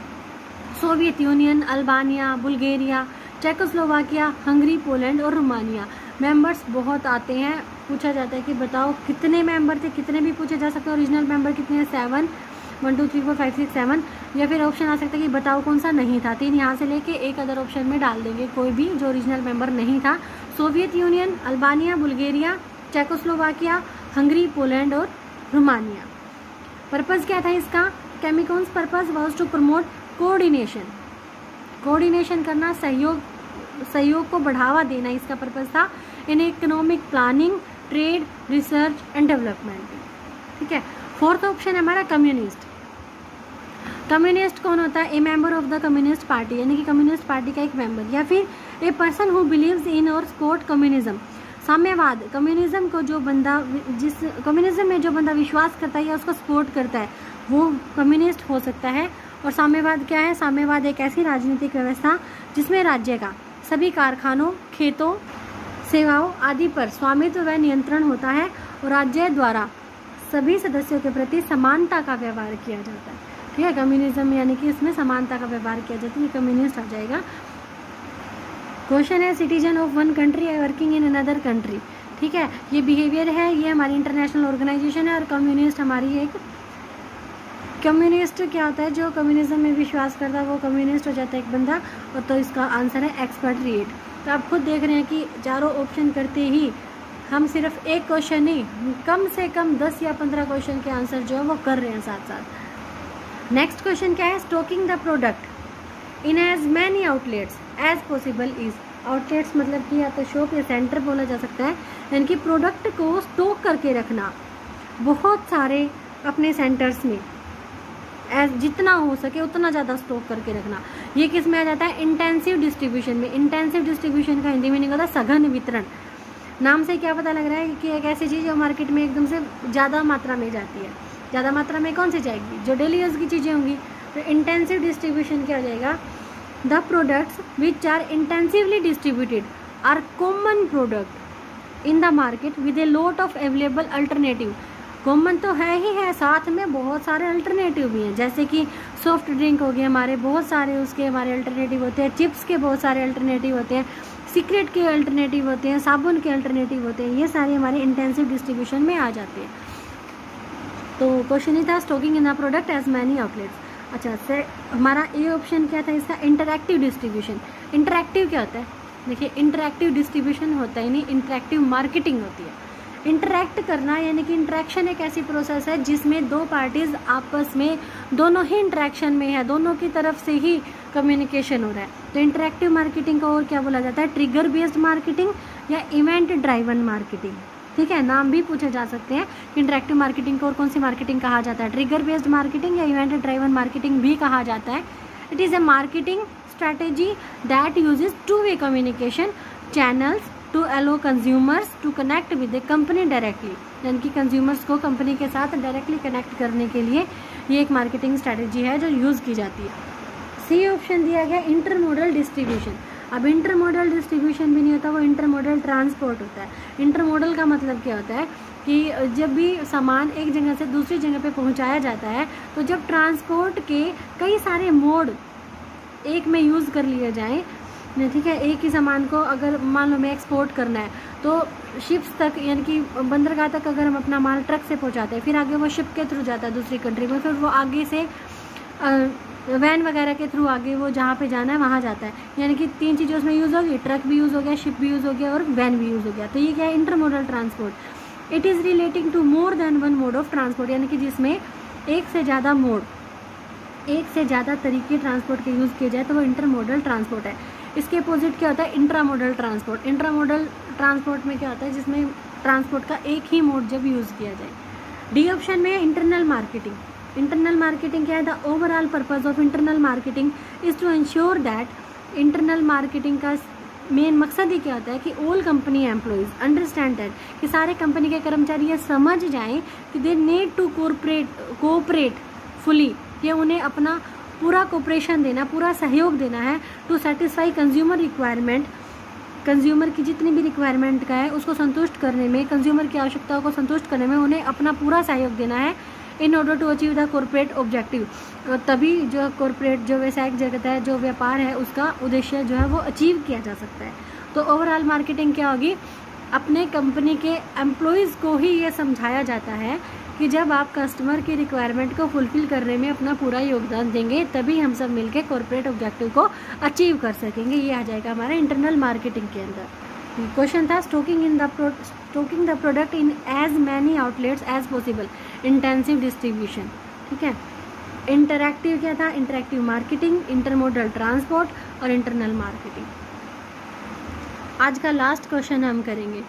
Soviet Union, Albania, Bulgaria, Czechoslovakia, Hungary, Poland और रोमानिया। मेंबर्स बहुत आते हैं, पूछा जाता है कि बताओ कितने मेंबर थे, कितने भी पूछे जा सकते हैं। ओरिजिनल मेंबर कितने हैं, 7, 1 2 3 4 5 6 7। या फिर ऑप्शन आ सकता है कि बताओ कौन सा नहीं था, 3 यहाँ से लेके एक अदर ऑप्शन में डाल देंगे कोई भी जो ओरिजिनल मेंबर नहीं था। Soviet Union, Albania, Bulgaria, Czechoslovakia, Hungary, Poland और रोमानिया। पर्पज़ क्या था इसका, Comecon's purpose was to promote coordination, coordination करना, सहयोग को बढ़ावा देना इसका पर्पज़ था। In economic planning, trade, research and development. ठीक है। फोर्थ ऑप्शन है हमारा कम्युनिस्ट। कम्युनिस्ट कौन होता है, a member of the communist party, यानी कि कम्युनिस्ट पार्टी का एक मेंबर, या फिर a person who believes in or support communism. साम्यवाद, communism को जो बंदा, जिस कम्युनिज्म में जो बंदा विश्वास करता है या उसको सपोर्ट करता है वो कम्युनिस्ट हो सकता है। और साम्यवाद क्या है, साम्यवाद एक ऐसी राजनीतिक व्यवस्था जिसमें राज्य का सभी कारखानों, खेतों, सेवाओं आदि पर स्वामित्व व नियंत्रण होता है और राज्य द्वारा सभी सदस्यों के प्रति समानता का व्यवहार किया जाता है। ठीक है, कम्युनिज्म यानी कि इसमें समानता का व्यवहार किया जाता है, ये कम्युनिस्ट आ जाएगा। क्वेश्चन है citizen of one country working in another country. ठीक है, ये बिहेवियर है, ये हमारी इंटरनेशनल ऑर्गेनाइजेशन है। और कम्युनिस्ट हमारी एक, कम्युनिस्ट क्या होता है, जो कम्युनिज्म में विश्वास करता है वो कम्युनिस्ट हो जाता है एक बंदा। और तो इसका आंसर है एक्सपेट्रिएट। तो आप खुद देख रहे हैं कि चारों ऑप्शन करते ही हम सिर्फ एक क्वेश्चन नहीं, कम से कम 10 या 15 क्वेश्चन के आंसर जो है वो कर रहे हैं साथ साथ। नेक्स्ट क्वेश्चन क्या है, stocking the product in as many outlets as possible is. Outlets मतलब कि या तो शॉप या सेंटर बोला जा सकता है, यानी कि प्रोडक्ट को स्टॉक करके रखना बहुत सारे अपने सेंटर्स में, एज जितना हो सके उतना ज़्यादा स्टॉक करके रखना। ये किस में आ जाता है, इंटेंसिव डिस्ट्रीब्यूशन में। इंटेंसिव डिस्ट्रीब्यूशन का हिंदी मीनिंग होता है सघन वितरण। नाम से क्या पता लग रहा है कि एक ऐसी चीज़ जो मार्केट में एकदम से ज़्यादा मात्रा में जाती है। ज़्यादा मात्रा में कौन सी जाएगी, जो डेली यूज़ की चीज़ें होंगी। तो इंटेंसिव डिस्ट्रीब्यूशन क्या हो जाएगा, the products which are intensively distributed are common product in the market with a lot of available alternative. Common तो है ही है, साथ में बहुत सारे अल्टरनेटिव भी हैं, जैसे कि सॉफ्ट ड्रिंक हो गए हमारे, बहुत सारे उसके हमारे अल्टरनेटिव होते हैं, चिप्स के बहुत सारे अल्टरनेटिव होते हैं, सीक्रेट के अल्टरनेटिव होते हैं, साबुन के अल्टरनेटिव होते हैं। ये सारे हमारे इंटेंसिव डिस्ट्रीब्यूशन में आ जाते हैं। तो क्वेश्चन ही था stocking in the product as many outlets. अच्छा सर, हमारा ए ऑप्शन क्या था इसका, इंटरैक्टिव डिस्ट्रीब्यूशन। इंटरैक्टिव क्या होता है, देखिए इंटरैक्टिव डिस्ट्रीब्यूशन होता ही नहीं, इंटरैक्टिव मार्केटिंग होती है। इंटरैक्ट करना यानी कि इंटरैक्शन एक ऐसी प्रोसेस है जिसमें दो पार्टीज आपस में दोनों ही इंटरैक्शन में है, दोनों की तरफ से ही कम्युनिकेशन हो रहा है। तो इंटरैक्टिव मार्केटिंग को और क्या बोला जाता है, ट्रिगर बेस्ड मार्केटिंग या इवेंट ड्राइवन मार्केटिंग। ठीक है, नाम भी पूछे जा सकते हैं कि इंटरैक्टिव मार्केटिंग को और कौन सी मार्केटिंग कहा जाता है, ट्रिगर बेस्ड मार्केटिंग या इवेंट ड्राइवन मार्केटिंग भी कहा जाता है। It is a marketing strategy that uses two way communication channels to allow consumers to connect with the company directly, यानी कि कंज्यूमर्स को कंपनी के साथ डायरेक्टली कनेक्ट करने के लिए ये एक मार्केटिंग स्ट्रैटेजी है जो यूज़ की जाती है। सी ऑप्शन दिया गया इंटरमोडल डिस्ट्रीब्यूशन। अब इंटरमोडल डिस्ट्रीब्यूशन भी नहीं होता, वो इंटरमोडल ट्रांसपोर्ट होता है। इंटरमोडल का मतलब क्या होता है कि जब भी सामान एक जगह से दूसरी जगह पे पहुंचाया जाता है, तो जब ट्रांसपोर्ट के कई सारे मोड एक में यूज़ कर लिए जाएँ, ठीक है, एक ही सामान को अगर मान लो मैं एक्सपोर्ट करना है तो शिप्स तक यानी कि बंदरगाह तक अगर हम अपना माल ट्रक से पहुंचाते हैं, फिर आगे वो शिप के थ्रू जाता है दूसरी कंट्री में, फिर वो आगे से वैन वगैरह के थ्रू आगे वो जहाँ पे जाना है वहाँ जाता है। यानी कि 3 चीज़ें उसमें यूज़ होगी, ट्रक भी यूज़ हो गया, शिप भी यूज़ हो गया और वैन भी यूज़ हो गया। तो ये क्या है, intermodal transport. It is relating to more than one mode of transport, यानी कि जिसमें एक से ज़्यादा मोड, एक से ज़्यादा तरीके ट्रांसपोर्ट के यूज़ किए जाए तो वो इंटरमोडल ट्रांसपोर्ट है। इसके अपोजिट क्या होता है, इंट्रामोडल ट्रांसपोर्ट। इंट्रामोडल ट्रांसपोर्ट में क्या होता है, जिसमें ट्रांसपोर्ट का एक ही मोड जब यूज़ किया जाए। डी ऑप्शन में इंटरनल मार्केटिंग। इंटरनल मार्केटिंग क्या है, the overall purpose of internal marketing is to ensure that, internal marketing का मेन मकसद ही क्या होता है कि all company employees understand that, कि सारे कंपनी के कर्मचारी ये समझ जाएं कि they need to cooperate fully, ये उन्हें अपना पूरा कोऑपरेशन देना, पूरा सहयोग देना है to satisfy consumer requirement, consumer की जितनी भी रिक्वायरमेंट का है उसको संतुष्ट करने में, कंज्यूमर की आवश्यकताओं को संतुष्ट करने में उन्हें अपना पूरा सहयोग देना है in order to achieve the corporate objective. तभी जो कॉर्पोरेट जो व्यवसायिक जगत है, जो व्यापार है, उसका उद्देश्य जो है वो अचीव किया जा सकता है। तो ओवरऑल मार्केटिंग क्या होगी, अपने कंपनी के एम्प्लॉयज़ को ही ये समझाया जाता है कि जब आप कस्टमर की रिक्वायरमेंट को फुलफिल करने में अपना पूरा योगदान देंगे तभी हम सब मिलकर कॉर्पोरेट ऑब्जेक्टिव को अचीव कर सकेंगे। ये आ जाएगा हमारा इंटरनल मार्केटिंग के अंदर। क्वेश्चन था stocking the product in as many outlets as possible, intensive distribution. ठीक है, इंटरैक्टिव क्या था, इंटरैक्टिव मार्केटिंग, इंटरमोडल ट्रांसपोर्ट और इंटरनल मार्केटिंग। आज का लास्ट क्वेश्चन हम करेंगे,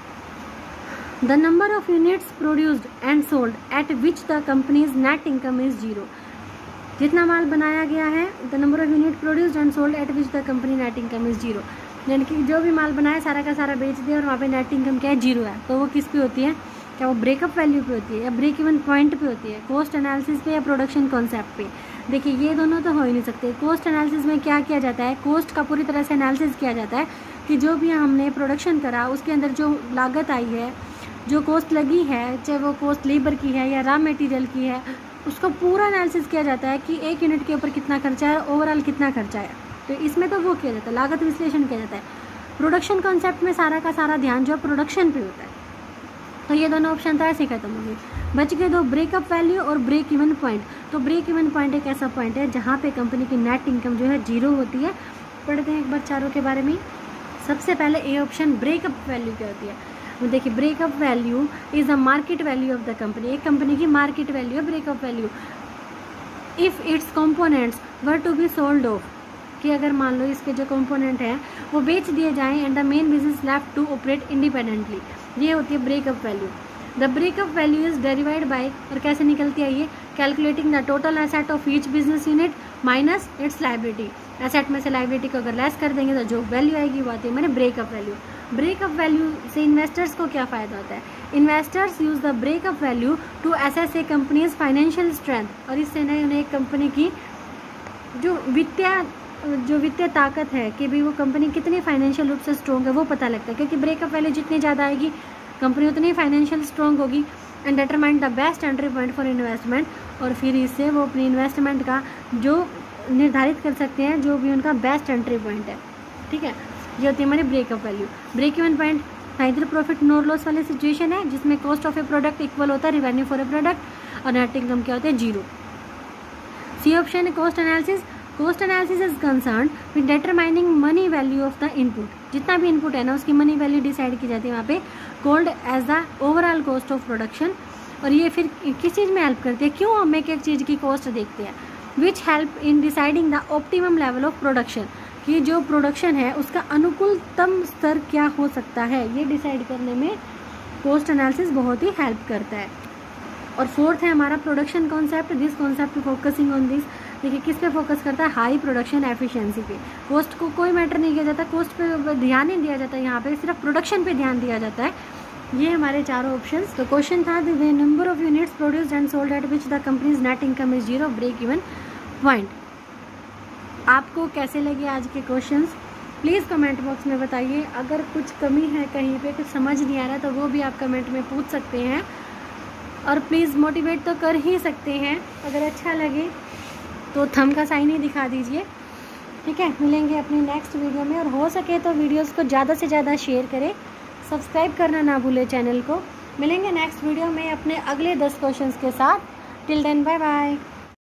the number of units produced and sold at which the company's net income is 0। जितना माल बनाया गया है, the number of unit produced and sold at which the company net income is 0, यानी कि जो भी माल बनाया सारा का सारा बेच दिया और वहाँ पे नेट इनकम क्या है, 0 है। तो वो किस पे होती है, क्या वो ब्रेकअप वैल्यू पे होती है या ब्रेक इवन पॉइंट पे होती है, कॉस्ट एनालिसिस पे या प्रोडक्शन कॉन्सेप्ट पे। देखिए ये दोनों तो हो ही नहीं सकते। कॉस्ट एनालिसिस में क्या किया जाता है, कॉस्ट का पूरी तरह से एनालिसिस किया जाता है कि जो भी हमने प्रोडक्शन करा उसके अंदर जो लागत आई है, जो कॉस्ट लगी है, चाहे वो कॉस्ट लेबर की है या रॉ मटेरियल की है, उसका पूरा एनालिसिस किया जाता है कि एक यूनिट के ऊपर कितना खर्चा है, ओवरऑल कितना खर्चा है। तो इसमें तो वो किया जाता है, लागत विश्लेषण किया जाता है। प्रोडक्शन कॉन्सेप्ट में सारा का सारा ध्यान जो प्रोडक्शन पे होता है। तो ये दोनों ऑप्शन था, ऐसे खत्म हो गए। बच गए दो, ब्रेकअप वैल्यू और ब्रेक इवन पॉइंट। तो ब्रेक इवन पॉइंट एक ऐसा पॉइंट है जहाँ पे कंपनी की नेट इनकम जो है 0 होती है। पढ़ते हैं एक बार चारों के बारे में। सबसे पहले ए ऑप्शन, ब्रेकअप वैल्यू क्या होती है। देखिए breakup value is the market value of the company, एक कंपनी की मार्केट वैल्यू है breakup value. If its components were to be sold off, कि अगर मान लो इसके जो कंपोनेंट हैं वो बेच दिए जाएं and the main business left to operate independently, ये होती है breakup value. The breakup value is derived by, और कैसे निकलती है ये, calculating the total asset of each business unit minus its liability. Asset में से लाइबिलिटी को अगर लेस कर देंगे तो जो वैल्यू आएगी वो आती है मैंने ब्रेकअप वैल्यू। ब्रेकअप वैल्यू से इन्वेस्टर्स को क्या फ़ायदा होता है, investors use the breakup value to assess a company's financial strength, और इससे नहीं उन्हें एक कंपनी की जो वित्तीय ताकत है कि भाई वो कंपनी कितनी फाइनेंशियल रूप से स्ट्रॉन्ग है वो पता लगता है, क्योंकि ब्रेकअप वैल्यू जितनी ज़्यादा आएगी कंपनी उतनी फाइनेंशियल स्ट्रॉन्ग होगी। And determine the best entry point for investment, और फिर इससे वो अपनी इन्वेस्टमेंट का जो निर्धारित कर सकते हैं जो भी उनका बेस्ट एंट्री पॉइंट है। ठीक है, ये होती है हमारी breakup value. Break even point neither profit nor loss वाली सिचुएशन है जिसमें cost of a product equal होता है रिवेन्यू फॉर ए प्रोडक्ट। और नेट इनकम क्या होता है, 0। सी ऑप्शन है cost analysis. Cost analysis is concern with determining money value of the input. जितना भी इनपुट है ना उसकी मनी वैल्यू डिसाइड की जाती है वहाँ पे, called as the overall cost of production. और ये फिर किस चीज़ में हेल्प करती है, क्यों हम एक एक चीज़ की कॉस्ट देखते हैं, which help in deciding the optimum level of production, कि जो प्रोडक्शन है उसका अनुकूलतम स्तर क्या हो सकता है, ये डिसाइड करने में कॉस्ट एनालिसिस बहुत ही हेल्प करता है। और फोर्थ है हमारा production concept. This concept focusing on this, देखिए किस पे फोकस करता है, हाई प्रोडक्शन एफिशिएंसी पे। कॉस्ट को कोई मैटर नहीं किया जाता, कॉस्ट पे ध्यान नहीं दिया जाता, यहाँ पे सिर्फ प्रोडक्शन पे ध्यान दिया जाता है। ये हमारे चारों ऑप्शंस। तो क्वेश्चन था the number of units produced and sold at which the company's net income is 0, break even point. आपको कैसे लगे आज के क्वेश्चंस, प्लीज़ कमेंट बॉक्स में बताइए। अगर कुछ कमी है कहीं पे, कुछ समझ नहीं आ रहा तो वो भी आप कमेंट में पूछ सकते हैं। और प्लीज़ मोटिवेट तो कर ही सकते हैं, अगर अच्छा लगे तो थंब का साइन ही दिखा दीजिए। ठीक है, मिलेंगे अपनी नेक्स्ट वीडियो में। और हो सके तो वीडियोस को ज़्यादा से ज़्यादा शेयर करें, सब्सक्राइब करना ना भूलें चैनल को। मिलेंगे नेक्स्ट वीडियो में अपने अगले 10 क्वेश्चंस के साथ। Till then bye bye.